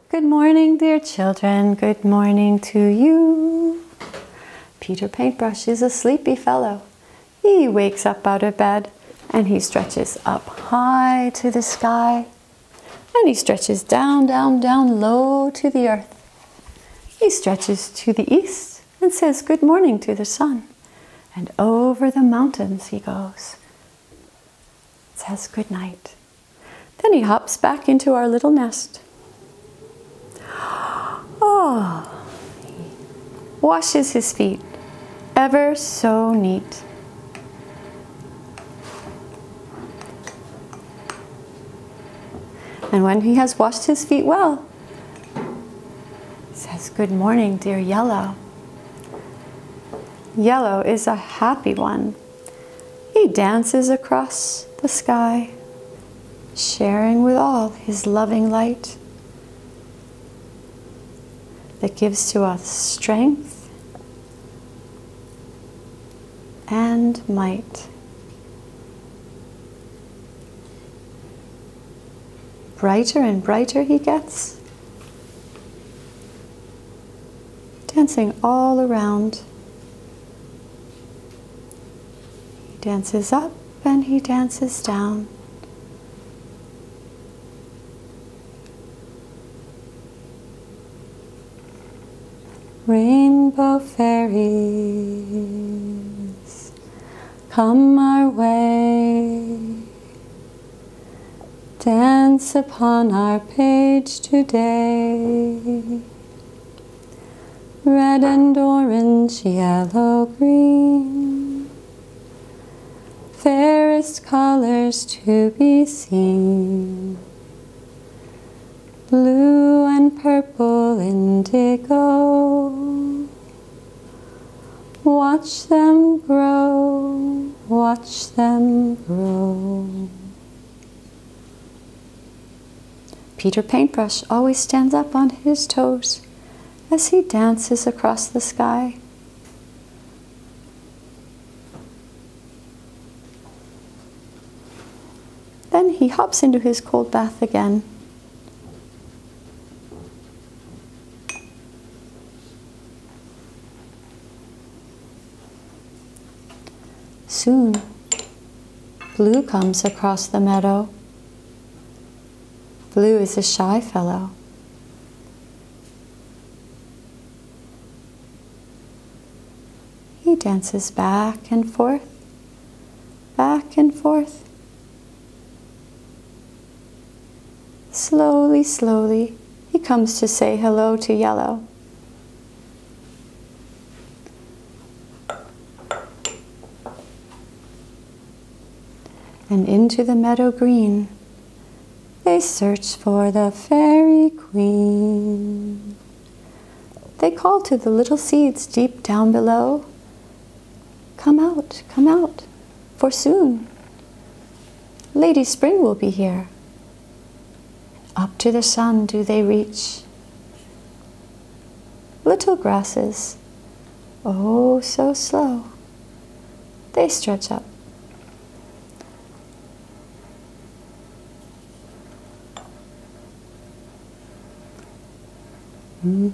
Good morning, dear children. Good morning to you. Peter Paintbrush is a sleepy fellow. He wakes up out of bed and he stretches up high to the sky. And he stretches down, down, down low to the earth. He stretches to the east and says good morning to the sun. And over the mountains he goes. Says good night. Then he hops back into our little nest. Oh, he washes his feet, ever so neat. And when he has washed his feet well, he says, good morning, dear Yellow. Yellow is a happy one. He dances across the sky, sharing with all his loving light that gives to us strength and might. Brighter and brighter he gets, dancing all around. He dances up and he dances down. Rainbow fairies, come our way. Dance upon our page today. Red and orange, yellow, green, fairest colors to be seen. Blue and purple indigo, watch them grow, watch them grow. Peter Paintbrush always stands up on his toes as he dances across the sky. Then he hops into his cold bath again. Soon, Blue comes across the meadow. Blue is a shy fellow. He dances back and forth, back and forth. Slowly, slowly, he comes to say hello to Yellow. And into the meadow green, they search for the fairy queen. They call to the little seeds deep down below. Come out, for soon Lady Spring will be here. Up to the sun do they reach. Little grasses, oh so slow, they stretch up. The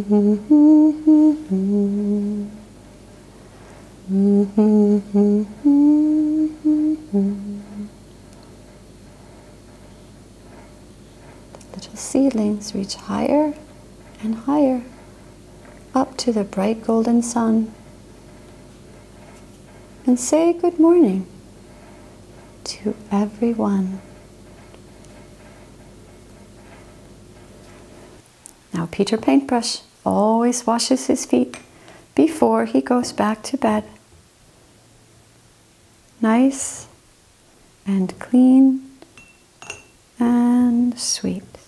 little seedlings reach higher and higher, up to the bright golden sun, and say good morning to everyone. Now Peter Paintbrush always washes his feet before he goes back to bed. Nice and clean and sweet.